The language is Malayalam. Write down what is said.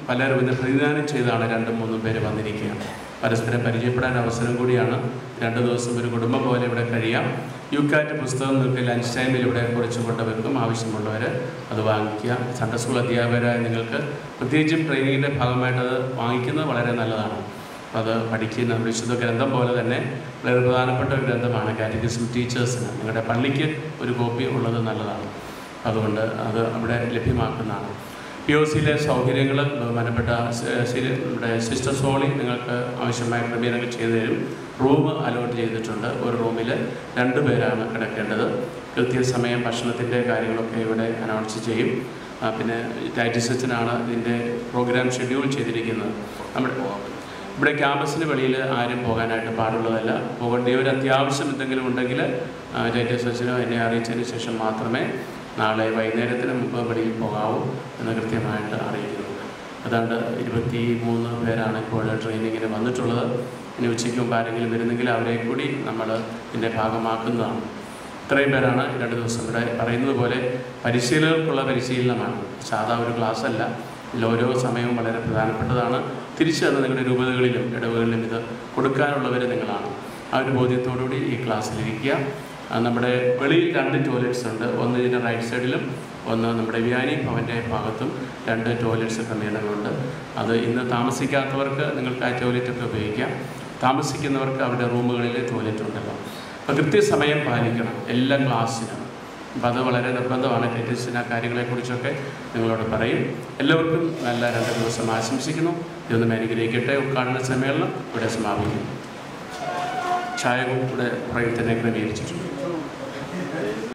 പലരും ഇന്ന് പ്രതിദാനം ചെയ്താണ് 2-3 പേര് വന്നിരിക്കുകയാണ്. പരസ്പരം പരിചയപ്പെടാൻ അവസരം കൂടിയാണ്. 2 ദിവസം ഒരു കുടുംബം പോലെ ഇവിടെ കഴിയാം. യുക്കാറ്റ് പുസ്തകം നിങ്ങൾക്ക് ലഞ്ച് ടൈമിൽ ഇവിടെ കുറിച്ച് കൊണ്ടുവെക്കും. ആവശ്യമുള്ളവർ അത് വാങ്ങിക്കുക. സൺഡേ സ്കൂൾ അധ്യാപകരായ നിങ്ങൾക്ക് പ്രത്യേകിച്ചും ട്രെയിനിങ്ങിൻ്റെ ഭാഗമായിട്ട് അത് വാങ്ങിക്കുന്നത് വളരെ നല്ലതാണ്. അത് പഠിക്കുന്ന വിശുദ്ധ ഗ്രന്ഥം പോലെ തന്നെ വളരെ പ്രധാനപ്പെട്ട ഒരു ഗ്രന്ഥമാണ് കാറ്റഗിസം ടീച്ചേഴ്സിന്. നിങ്ങളുടെ പള്ളിക്ക് ഒരു കോപ്പി ഉള്ളത് നല്ലതാണ്. അതുകൊണ്ട് അത് അവിടെ ലഭ്യമാക്കുന്നതാണ്. POCയിലെ സൗകര്യങ്ങൾ ബഹുമാനപ്പെട്ട നമ്മുടെ സിസ്റ്റർ സോളി നിങ്ങൾക്ക് ആവശ്യമായ ക്രമീകരണങ്ങൾ ചെയ്തു തരും. റൂം അലോട്ട് ചെയ്തിട്ടുണ്ട്. ഒരു റൂമിൽ 2 പേരാണ് കിടക്കേണ്ടത്. കൃത്യസമയം ഭക്ഷണത്തിൻ്റെ കാര്യങ്ങളൊക്കെ ഇവിടെ അനൗൺസ് ചെയ്യും. പിന്നെ ടൈറ്റിസച്ചനാണ് ഇതിൻ്റെ പ്രോഗ്രാം ഷെഡ്യൂൾ ചെയ്തിരിക്കുന്നത്. ഇവിടെ ക്യാമ്പസിന് വെളിയിൽ ആരും പോകാനായിട്ട് പാടുള്ളതല്ല. പോകേണ്ട ഒരു അത്യാവശ്യം എന്തെങ്കിലും ഉണ്ടെങ്കിൽ ടൈറ്റിസച്ചനോ എന്നെ അറിയിച്ചതിന് ശേഷം മാത്രമേ നാളെ വൈകുന്നേരത്തിന് മുമ്പ് വെളിയിൽ പോകാവൂ എന്ന് കൃത്യമായിട്ട് അറിയിക്കുന്നുണ്ട്. അതാണ്ട് 23 പേരാണ് ഇപ്പോൾ ട്രെയിനിങ്ങിന് വന്നിട്ടുള്ളത്. ഇനി ഉച്ചയ്ക്ക് മുമ്പ് ആരെങ്കിലും വരുന്നെങ്കിൽ അവരെ കൂടി നമ്മൾ ഇതിൻ്റെ ഭാഗമാക്കുന്നതാണ്. ഇത്രയും പേരാണ് 2 ദിവസം ഇവിടെ പറയുന്നത് പോലെ പരിശീലകർക്കുള്ള പരിശീലനമാണ്. സാധാ ഒരു ക്ലാസ് അല്ല. ഇതിൽ ഓരോ സമയവും വളരെ പ്രധാനപ്പെട്ടതാണ്. തിരിച്ചു തന്നെ നിങ്ങളുടെ രൂപതകളിലും ഇടവുകളിലും ഇത് കൊടുക്കാനുള്ളവർ നിങ്ങളാണ്. ആ ഒരു ബോധ്യത്തോടുകൂടി ഈ ക്ലാസ്സിലിരിക്കുക. നമ്മുടെ വെളിയിൽ 2 ടോയ്ലറ്റ്സ് ഉണ്ട്. ഒന്ന് ഇതിൻ്റെ റൈറ്റ് സൈഡിലും ഒന്ന് നമ്മുടെ വ്യാനി ഭവൻ്റെ ഭാഗത്തും 2 ടോയ്ലറ്റ്സ് ക്രമീകരണങ്ങളുണ്ട്. അത് ഇന്ന് താമസിക്കാത്തവർക്ക് നിങ്ങൾക്ക് ആ ടോയ്ലറ്റൊക്കെ ഉപയോഗിക്കാം. താമസിക്കുന്നവർക്ക് അവരുടെ റൂമുകളിൽ ടോയ്ലറ്റ് ഉണ്ടല്ലോ. അപ്പോൾ കൃത്യസമയം പാലിക്കണം എല്ലാ ക്ലാസ്സിനും. അപ്പോൾ അത് വളരെ നിർബന്ധമാണ്. ടീച്ചേഴ്സിന് ആ കാര്യങ്ങളെക്കുറിച്ചൊക്കെ നിങ്ങളോട് പറയും. എല്ലാവർക്കും നല്ല 2 ദിവസം ആശംസിക്കുന്നു. ഇതൊന്നും അനുഗ്രഹിക്കട്ടെ. ഉദ്ഘാടന സമ്മേളനം ഇവിടെ സമാപിക്കുന്നു. ചായ കൂടെ പുറകിൽ തന്നെ ക്രമീകരിച്ചിട്ടുണ്ട്.